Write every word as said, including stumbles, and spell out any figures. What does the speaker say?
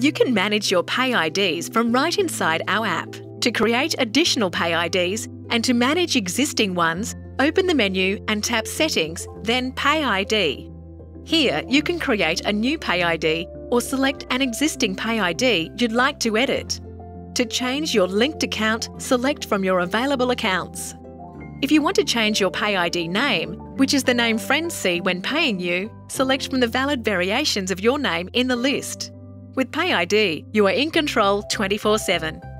You can manage your PayIDs from right inside our app. To create additional PayIDs and to manage existing ones, open the menu and tap Settings, then PayID. Here, you can create a new PayID or select an existing PayID you'd like to edit. To change your linked account, select from your available accounts. If you want to change your PayID name, which is the name friends see when paying you, select from the valid variations of your name in the list. With PayID, you are in control twenty-four seven.